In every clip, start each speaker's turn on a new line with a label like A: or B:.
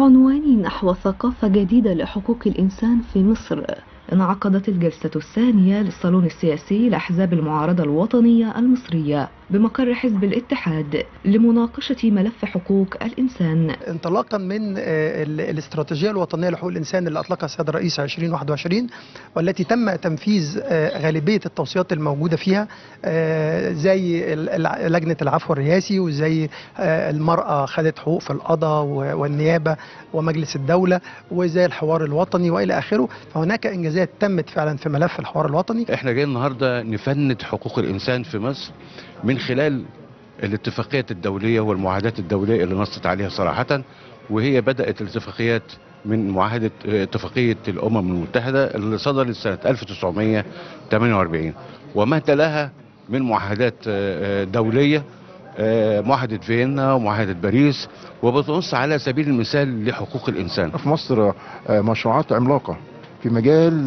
A: بعنوان نحو ثقافة جديدة لحقوق الإنسان في مصر، انعقدت الجلسة الثانية للصالون السياسي لأحزاب المعارضة الوطنية المصرية بمقر حزب الاتحاد لمناقشة ملف حقوق الإنسان.
B: انطلاقا من الاستراتيجية الوطنية لحقوق الإنسان اللي أطلقها السيد الرئيس 2021 والتي تم تنفيذ غالبية التوصيات الموجودة فيها، زي لجنة العفو الرئاسي، وزي المرأة خدت حقوق في القضاء والنيابة ومجلس الدولة، وزي الحوار الوطني وإلى آخره. فهناك إنجازات تمت فعلا في ملف الحوار الوطني.
C: احنا جايين النهارده نفند حقوق الإنسان في مصر من خلال الاتفاقيات الدولية والمعاهدات الدولية اللي نصت عليها صراحة، وهي بدأت الاتفاقيات من معاهدة اتفاقية الأمم المتحدة اللي صدرت سنة 1948 وما تلاها من معاهدات دولية، معاهدة فيينا ومعاهدة باريس، وبتنص على سبيل المثال لحقوق الإنسان.
D: في مصر مشروعات عملاقة في مجال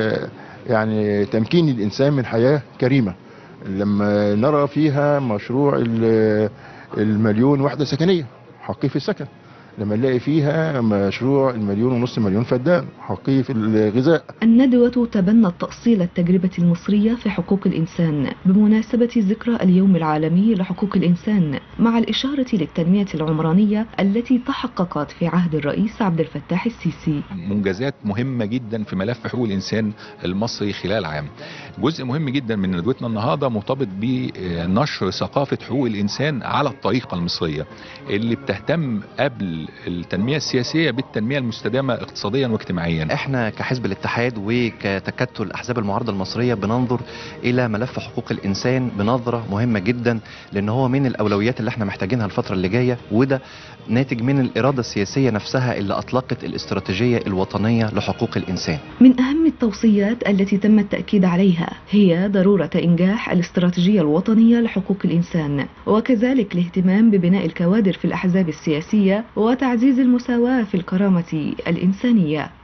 D: يعني تمكين الإنسان من حياة كريمة. لما نرى فيها مشروع المليون وحدة سكنية حقيقي في السكن، لما نلاقي فيها مشروع 1.5 مليون فدان حقيقي في الغذاء.
A: الندوة تبنت تأصيل التجربة المصرية في حقوق الإنسان بمناسبة ذكرى اليوم العالمي لحقوق الإنسان، مع الإشارة للتنمية العمرانية التي تحققت في عهد الرئيس عبد الفتاح السيسي.
E: منجزات مهمة جدا في ملف حقوق الإنسان المصري خلال عام. جزء مهم جدا من ندوتنا النهارده مرتبط بنشر ثقافة حقوق الإنسان على الطريقة المصرية اللي بتهتم قبل التنمية السياسية بالتنمية المستدامة اقتصاديا واجتماعيا.
F: احنا كحزب الاتحاد وكتكتل احزاب المعارضة المصرية بننظر الى ملف حقوق الانسان بنظرة مهمة جدا، لان هو من الاولويات اللي احنا محتاجينها الفترة اللي جاية، وده ناتج من الإرادة السياسية نفسها اللي أطلقت الاستراتيجية الوطنية لحقوق الإنسان.
A: من أهم التوصيات التي تم التأكيد عليها هي ضرورة إنجاح الاستراتيجية الوطنية لحقوق الإنسان، وكذلك الاهتمام ببناء الكوادر في الأحزاب السياسية وتعزيز المساواة في الكرامة الإنسانية.